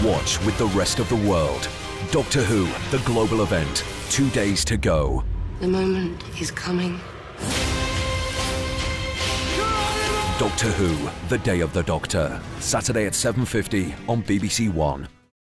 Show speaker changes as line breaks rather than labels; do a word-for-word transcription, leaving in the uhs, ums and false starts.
watch with the rest of the world. Doctor Who, the global event. Two days to go.
The moment is coming.
Doctor Who, The Day of the Doctor. Saturday at seven fifty on B B C One.